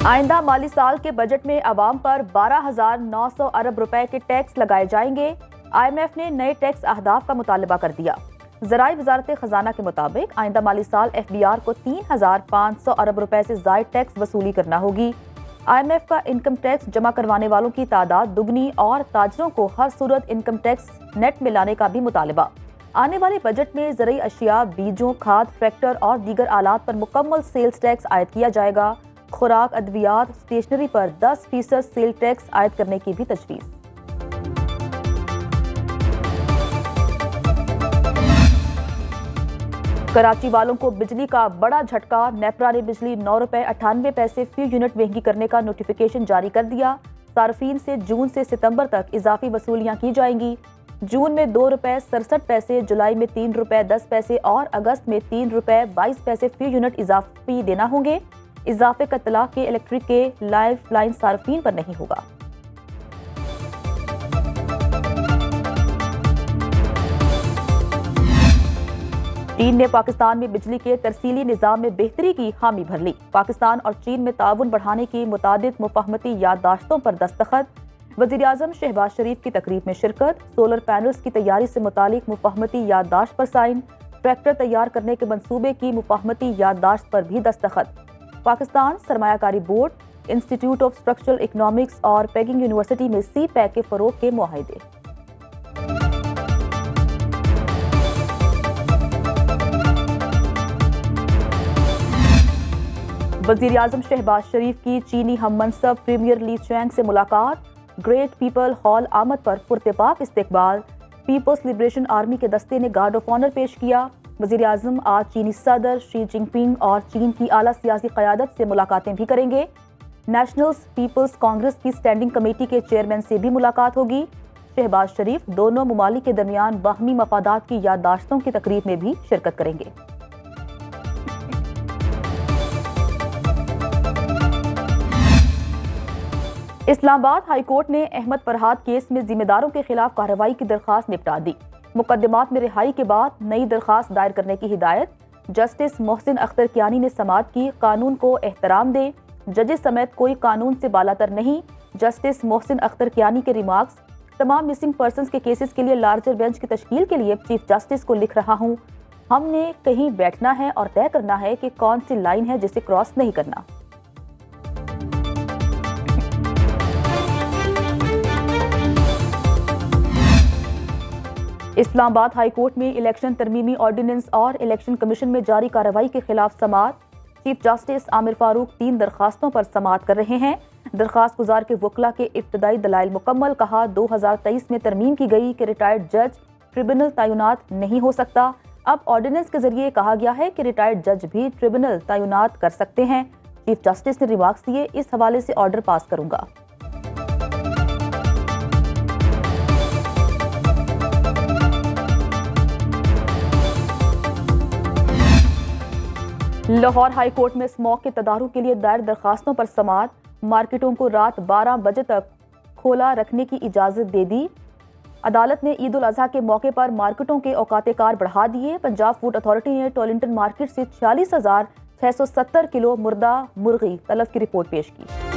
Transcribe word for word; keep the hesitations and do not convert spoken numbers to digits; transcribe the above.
आइंदा माली साल के बजट में आवाम पर बारह हजार नौ सौ अरब रुपए के टैक्स लगाए जाएंगे। आई एम एफ ने नए टैक्स अहदाफ का मुतालबा कर दिया। ज़राई वजारत खजाना के मुताबिक आइंदा माली साल एफ बी आर को तीन हजार पाँच सौ अरब रुपए से जायद टैक्स वसूली करना होगी। आई एम एफ का इनकम टैक्स जमा करवाने वालों की तादाद दुगनी और ताजरों को हर सूरत इनकम टैक्स नेट में लाने का भी मुतालबा। आने वाले बजट में ज़रूरी अशिया, बीजों, खाद, ट्रैक्टर और दीगर आलात पर मुकम्मल सेल्स टैक्स आयद किया जाएगा। खुराक, अद्वियात, स्टेशनरी पर दस फीसद सेल टैक्स आयद करने की भी तजवीज़। कराची वालों को बिजली का बड़ा झटका। नेपरा ने बिजली नौ रुपए अट्ठानवे पैसे फी यूनिट महंगी करने का नोटिफिकेशन जारी कर दिया। सार्फिन से जून से सितंबर तक इजाफी वसूलियां की जाएंगी। जून में दो रुपए सड़सठ पैसे, जुलाई में तीन रुपए दस पैसे और अगस्त में तीन रुपए बाईस पैसे फी यूनिट इजाफी देना होंगे। इजाफे का इतलाक के इलेक्ट्रिक के लाइफ लाइन सार्फिन पर नहीं होगा। चीन ने पाकिस्तान में बिजली के तरसीली निज़ाम में बेहतरी की हामी भर ली। पाकिस्तान और चीन में ताउन बढ़ाने की मुतादिद मुफाहमती याददाश्तों पर दस्तखत। वज़ीर-ए-आज़म शहबाज शरीफ की तकरीब में शिरकत। सोलर पैनल्स की तैयारी से मुतालिक मुफाहमती याददाश्त पर साइन। ट्रैक्टर तैयार करने के मंसूबे की मुफाहमती याददाश्त पर भी दस्तखत। पाकिस्तान सरमायाकारी board, Institute of Structural Economics और पेकिंग यूनिवर्सिटी में सी पैक के फरोग के मुआहदे। वज़ीर-ए-आज़म शहबाज शरीफ की चीनी हम मनसब प्रीमियर ली चैंग से मुलाकात। ग्रेट पीपल हॉल आमद पर पुरतेपाक इस्तकबाल। पीपल्स लिबरेशन आर्मी के दस्ते ने गार्ड ऑफ ऑनर पेश किया। वज़ीर-ए-आज़म आज चीनी सदर शी जिनपिंग और चीन की आला सियासी क़यादत से मुलाकातें भी करेंगे। नेशनल पीपल्स कांग्रेस की स्टैंडिंग कमेटी के चेयरमैन से भी मुलाकात होगी। शहबाज शरीफ दोनों ममालिक के दरमियान बाहमी मफादात की याददाश्तों की तकरीब में भी शिरकत करेंगे। इस्लामाबाद हाई कोर्ट ने अहमद फरहाद केस में जिम्मेदारों के खिलाफ कार्रवाई की दरखास्त निपटा दी। मुकदमात में रिहाई के बाद नई दरखास्त दायर करने की हिदायत। जस्टिस मोहसिन अख्तर कियानी ने समाअत की, कानून को एहतराम दे, जजेस समेत कोई कानून से बालातर नहीं। जस्टिस मोहसिन अख्तर कियानी के रिमार्क्स। तमाम मिसिंग पर्सनस के केसेस के लिए लार्जर बेंच की तश्कील के लिए चीफ जस्टिस को लिख रहा हूँ। हमने कहीं बैठना है और तय करना है कि कौन सी लाइन है जिसे क्रॉस नहीं करना। इस्लामाबाद हाई कोर्ट में इलेक्शन तरमीमी ऑर्डिनेंस और इलेक्शन कमीशन में जारी कार्रवाई के खिलाफ समाअत। चीफ जस्टिस आमिर फारूक तीन दरखास्तों पर समाअत कर रहे हैं। दरखास्त गुजार के वकला के इब्तदाई दलाइल मुकम्मल। कहा, दो हजार तेईस में तरमीम की गई कि रिटायर्ड जज ट्रिब्यूनल तैनात नहीं हो सकता। अब ऑर्डिनेंस के जरिए कहा गया है कि रिटायर्ड जज भी ट्रिब्यूनल तैनात कर सकते हैं। चीफ जस्टिस ने रिमार्क्स दिए, इस हवाले से ऑर्डर पास करूंगा। लाहौर हाई कोर्ट में स्मॉक के तदारुक के लिए दायर दरखास्तों पर समाअत। मार्केटों को रात बारह बजे तक खोला रखने की इजाजत दे दी। अदालत ने ईद उल अजहा के मौके पर मार्केटों के औकात कार बढ़ा दिए। पंजाब फूड अथॉरिटी ने टॉलिंटन मार्केट से छियालीस हजार छह सौ सत्तर किलो मुर्दा मुर्गी तलब की रिपोर्ट पेश की।